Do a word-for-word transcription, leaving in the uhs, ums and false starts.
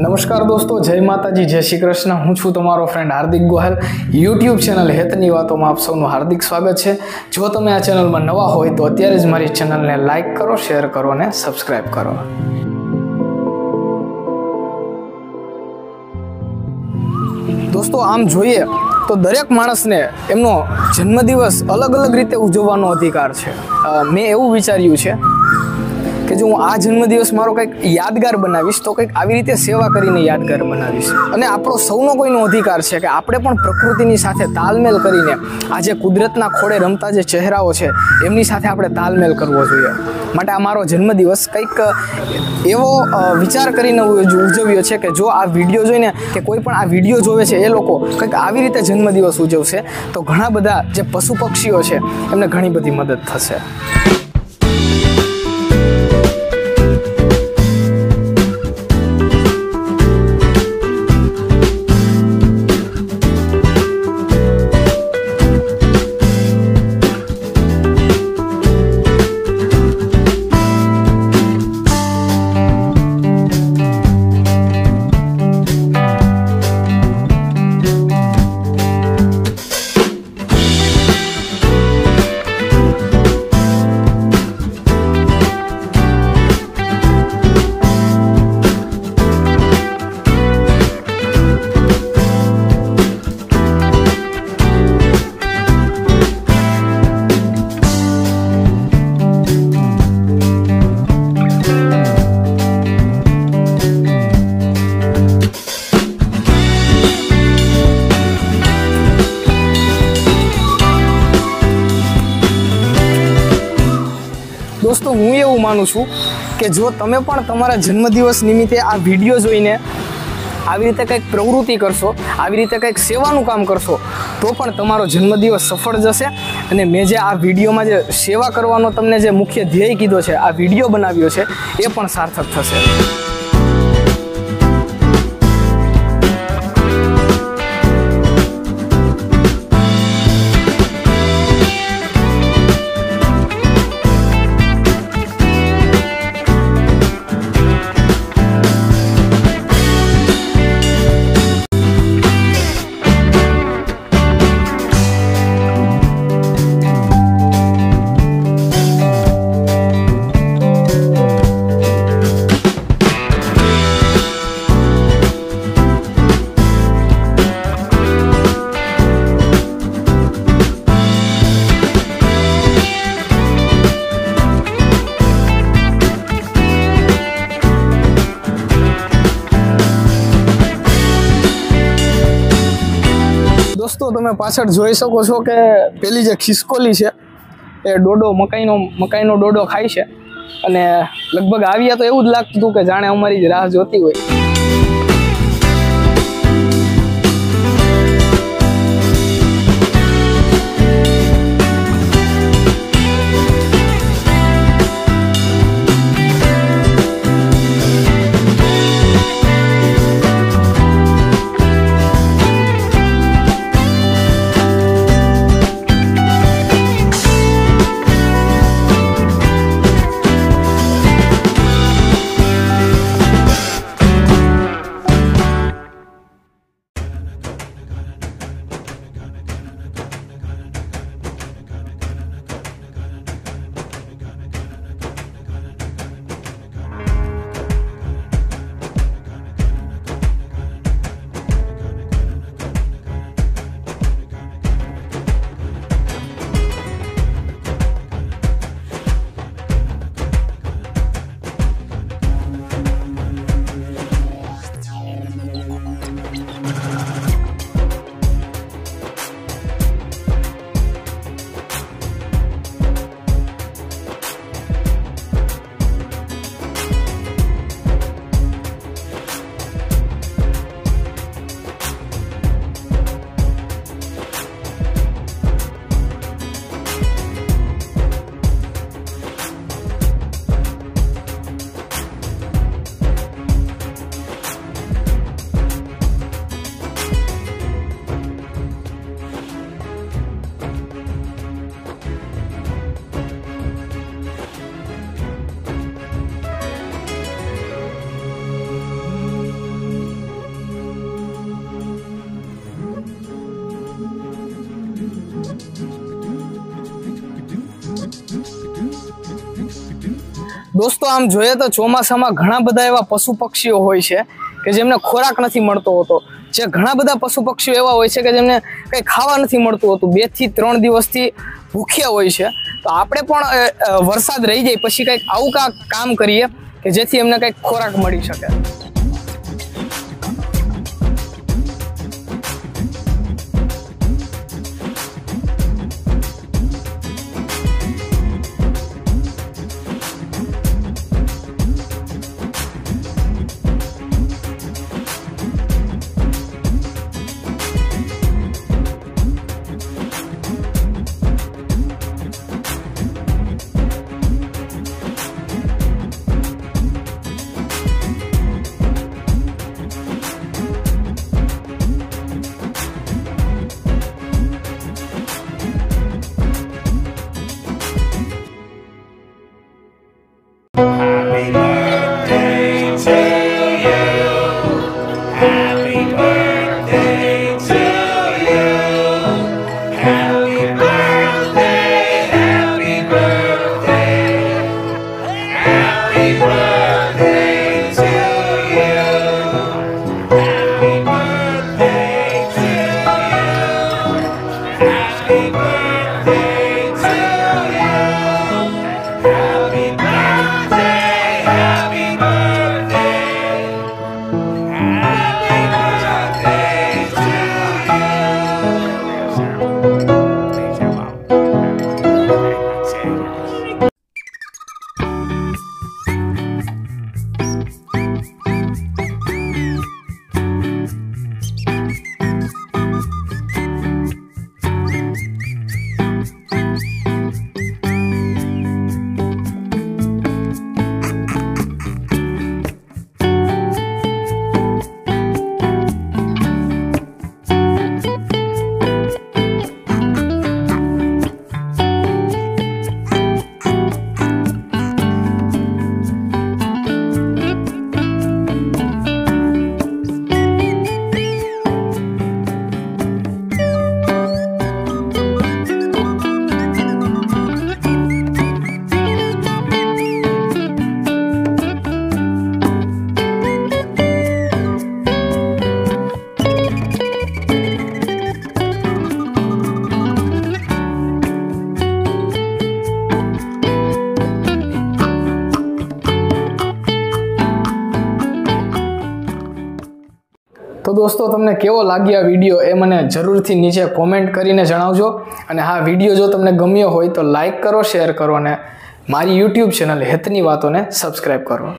नमस्कार दोस्तों, जय माताजी, जय श्री कृष्ण। हूँ छू तमारो friend Hardik Gohel. YouTube channel हेतनी वातो में आप सबनु हार्दिक स्वागत है। जो तमे आ चेनल में नवा होय तो अत्यारे ज मारी चेनल ने लाइक करो, शेर करो ने सब्सक्राइब करो। दोस्तों आम जोईए तो दरेक माणस ने एमनो जन्मदिवस अलग अलग रीते उजवવાનો अधिकार है। मैं एवं विचार्યું છે कि जो हूँ आ जन्मदिवस मारो कंईक यादगार बनावीश तो कंईक आवी रीते सेवा करीने यादगार बनावीश। अने आपणो सौनो कोईनो अधिकार छे कि आपणे पण प्रकृतिनी साथे तालमेल करीने आ जे कुदरतना खोड़े रमता जे चेहराओ छे एमनी साथे आपणे तालमेल करवो जोईए। माटे आ मारो जन्मदिवस कंईक एवो विचार करीने उजव्यो छे कि जो आ विडियो जोईने कि कोई पण आ विडियो जोवे छे ए लोको कंईक आवी रीते जन्मदिवस उजवशे तो घणा बधा जे पशु पक्षीओ छे एमने घणी बधी मदद थशे। दोस्तों हूँ एवं मानु छूँ कि जो तमे पण तमारा जन्मदिवस निमित्ते आ विडियो जोईने आवी रीते कंईक प्रवृत्ति करशो, आवी रीते कंईक सेवानुं काम करशो तो पण तमारो जन्मदिवस सफल जशे। अने मैं जे आ विडियोमां जे सेवा करवानो तमने जे मुख्य ध्येय कीधो छे, आ विडियो बनाव्यो छे ए पण सार्थक थशे। दोस्तों तमे पाछळ जोई शको छो कि पेली जे खिसकोली छे ए डोडो मकाईनो मकाईनो डोडो खाय छे अने लगभग आव्या तो एवुं ज लागतुं हतुं कि जाणे अमारी ज राह जोती होय। દોસ્તો આમ જોઈએ તો ચોમાસામાં ઘણા બધા એવા પશુ પક્ષીઓ હોય છે કે જેમને ખોરાક નથી મળતો હોતો, જે ઘણા બધા પશુ પક્ષીઓ એવા હોય છે કે જેમને કંઈ ખાવા નથી મળતું હોતું, બે થી ત્રણ દિવસથી ભૂખ્યા હોય છે। તો આપણે પણ વરસાદ રહી જાય પછી કંઈક આવું કાંઈક કામ કરીએ કે જેથી એમને કંઈક ખોરાક મળી શકે। તો દોસ્તો તમને કેવો લાગ્યો આ વિડીયો એ મને જરૂરથી નીચે કોમેન્ટ કરીને જણાવજો। અને હા, વિડીયો જો તમને ગમ્યો હોય તો લાઈક કરો, શેર કરો અને મારી યુટ્યુબ ચેનલ હેતની વાતોને સબસ્ક્રાઈબ કરો।